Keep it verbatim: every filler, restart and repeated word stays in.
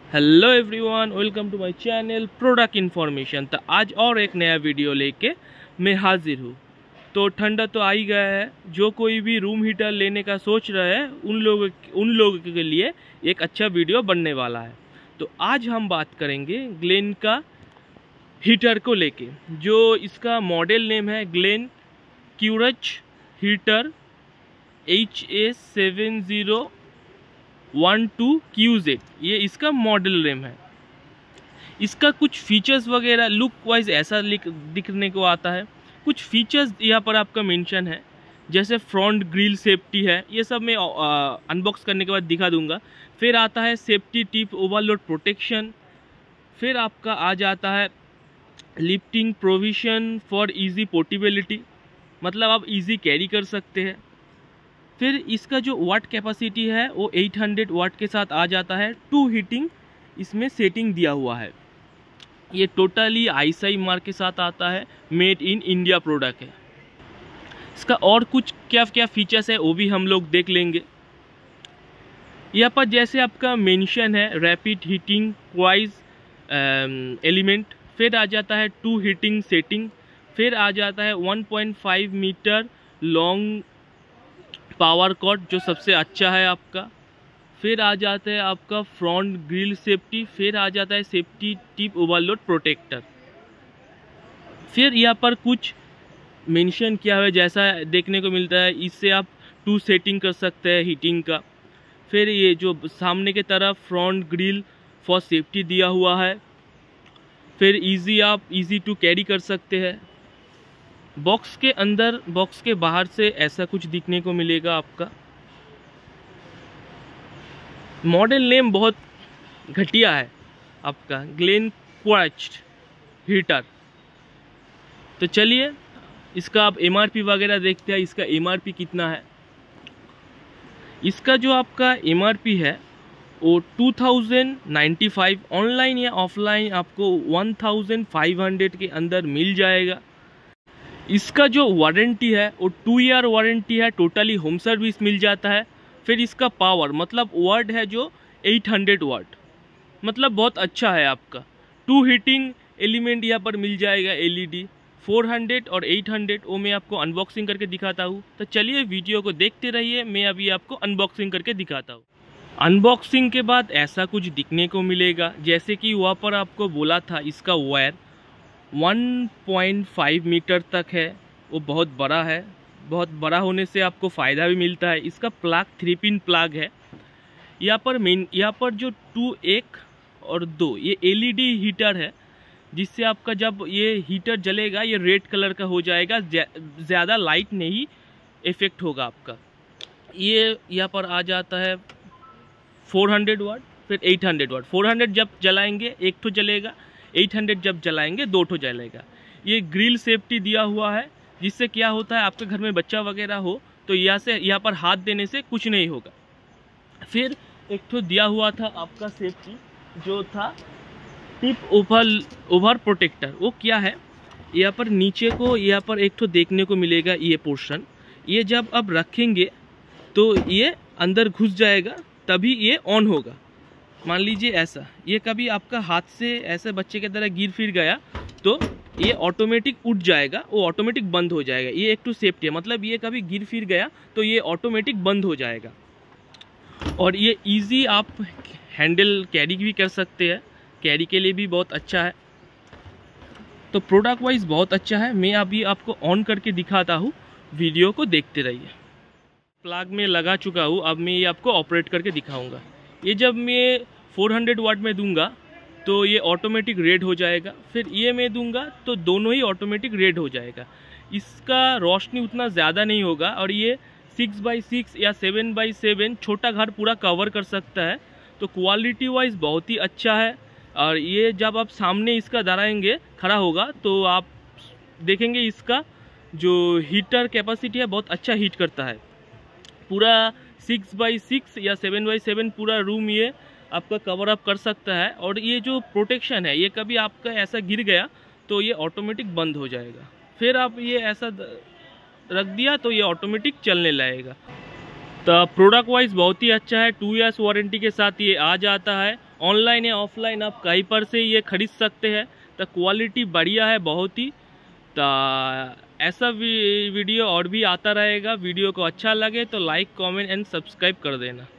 Hello everyone, welcome to my channel product information. तो आज और एक नया वीडियो लेके मैं हाजिर हूँ। तो ठंडा तो आ ही गया है, जो कोई भी रूम हीटर लेने का सोच रहे हैं उन लोगों उन लोगों के लिए एक अच्छा वीडियो बनने वाला है। तो आज हम बात करेंगे ग्लेन का हीटर को लेके, जो इसका मॉडल नेम है Glen quartz heater H A seven zero one two Q Z, ये इसका मॉडल नेम है। इसका कुछ फीचर्स वगैरह लुक वाइज ऐसा दिखने को आता है। कुछ फीचर्स यहाँ पर आपका मेंशन है, जैसे फ्रंट ग्रिल सेफ्टी है, ये सब मैं अनबॉक्स करने के बाद दिखा दूंगा। फिर आता है सेफ्टी टिप ओवरलोड प्रोटेक्शन। फिर आपका आ जाता है lifting provision for easy portability, मतलब आप इजी कैरी कर सकते हैं। फिर इसका जो वाट कैपेसिटी है वो आठ सौ वाट के साथ आ जाता है। टू हीटिंग इसमें सेटिंग दिया हुआ है। ये टोटली आईएसआई मार्क के साथ आता है, मेड इन इंडिया प्रोडक्ट है। इसका और कुछ क्या क्या फीचर्स है वो भी हम लोग देख लेंगे। यहाँ पर जैसे आपका मेंशन है रैपिड हीटिंग क्वाइज एलिमेंट, फिर आ जाता है टू हीटिंग सेटिंग, फिर आ जाता है one point five metre long power cord जो सबसे अच्छा है आपका। फिर आ जाता है आपका फ्रंट ग्रिल सेफ्टी, फिर आ जाता है सेफ्टी टिप ओवरलोड प्रोटेक्टर। फिर यहाँ पर कुछ मेंशन किया हुआ है जैसा देखने को मिलता है, इससे आप टू सेटिंग कर सकते हैं हीटिंग का। फिर ये जो सामने की तरफ फ्रंट ग्रिल फॉर सेफ्टी दिया हुआ है। फिर इजी आप इजी टू कैरी कर सकते हैं। बॉक्स के अंदर बॉक्स के बाहर से ऐसा कुछ दिखने को मिलेगा आपका। मॉडल नेम बहुत घटिया है आपका, ग्लेन क्यूरच हीटर। तो चलिए इसका आप एमआरपी वगैरह देखते हैं। इसका एमआरपी कितना है? इसका जो आपका एमआरपी है वो two thousand ninety five, online या ऑफलाइन आपको वन थाउजेंड फाइव हंड्रेड के अंदर मिल जाएगा। इसका जो वारंटी है वो टू ईयर वारंटी है, टोटली होम सर्विस मिल जाता है। फिर इसका पावर मतलब वाट है जो आठ सौ वाट, मतलब बहुत अच्छा है आपका। टू हीटिंग एलिमेंट यहाँ पर मिल जाएगा एलईडी फोर हंड्रेड और एट हंड्रेड, वो मैं आपको अनबॉक्सिंग करके दिखाता हूँ। तो चलिए वीडियो को देखते रहिए, मैं अभी आपको अनबॉक्सिंग करके दिखाता हूँ। अनबॉक्सिंग के बाद ऐसा कुछ दिखने को मिलेगा, जैसे कि वहाँ पर आपको बोला था इसका wire one point five metre तक है, वो बहुत बड़ा है। बहुत बड़ा होने से आपको फ़ायदा भी मिलता है। इसका प्लग थ्री पिन प्लग है। यहाँ पर मेन यहाँ पर जो टू एक और दो ये एलईडी हीटर है, जिससे आपका जब ये हीटर जलेगा ये रेड कलर का हो जाएगा, ज़्यादा लाइट नहीं इफेक्ट होगा आपका। ये यहाँ पर आ जाता है फोर हंड्रेड वाट, फिर eight hundred watt. Four hundred जब जलाएंगे एक तो जलेगा, आठ सौ जब जलाएंगे दो ठो जलेगा। ये ग्रिल सेफ्टी दिया हुआ है, जिससे क्या होता है आपके घर में बच्चा वगैरह हो तो यहाँ से यहाँ पर हाथ देने से कुछ नहीं होगा। फिर एक ठो दिया हुआ था आपका सेफ्टी जो था टिप ओवर ओवर प्रोटेक्टर। वो क्या है, यहाँ पर नीचे को यहाँ पर एक ठो देखने को मिलेगा ये पोर्शन। ये जब अब रखेंगे तो ये अंदर घुस जाएगा, तभी ये ऑन होगा। मान लीजिए ऐसा, ये कभी आपका हाथ से ऐसे बच्चे की तरह गिर फिर गया तो ये ऑटोमेटिक उठ जाएगा, वो ऑटोमेटिक बंद हो जाएगा। ये एक टू सेफ्टी है, मतलब ये कभी गिर फिर गया तो ये ऑटोमेटिक बंद हो जाएगा। और ये इजी आप हैंडल कैरी भी कर सकते हैं, कैरी के लिए भी बहुत अच्छा है। तो प्रोडक्ट वाइज बहुत अच्छा है। मैं अभी आपको ऑन करके दिखाता हूँ, वीडियो को देखते रहिए। प्लग में लगा चुका हूँ, अब मैं ये आपको ऑपरेट करके दिखाऊँगा। ये जब मैं फोर हंड्रेड वाट में दूंगा तो ये ऑटोमेटिक रेड हो जाएगा, फिर ये मैं दूंगा तो दोनों ही ऑटोमेटिक रेड हो जाएगा। इसका रोशनी उतना ज़्यादा नहीं होगा और ये सिक्स बाई सिक्स या सेवन बाई सेवन छोटा घर पूरा कवर कर सकता है। तो क्वालिटी वाइज बहुत ही अच्छा है। और ये जब आप सामने इसका धराएंगे खड़ा होगा तो आप देखेंगे इसका जो हीटर कैपेसिटी है बहुत अच्छा हीट करता है। पूरा सिक्स बाई सिक्स या सेवन बाई सेवन पूरा रूम ये आपका कवर अप कर सकता है। और ये जो प्रोटेक्शन है, ये कभी आपका ऐसा गिर गया तो ये ऑटोमेटिक बंद हो जाएगा। फिर आप ये ऐसा रख दिया तो ये ऑटोमेटिक चलने लगेगा। तो प्रोडक्ट वाइज बहुत ही अच्छा है। टू इयर्स वारंटी के साथ ये आ जाता है ऑनलाइन या ऑफलाइन आप कहीं पर से ये खरीद सकते हैं। तो क्वालिटी बढ़िया है बहुत ही। तो ऐसा वीडियो और भी आता रहेगा। वीडियो को अच्छा लगे तो लाइक कमेंट एंड सब्सक्राइब कर देना।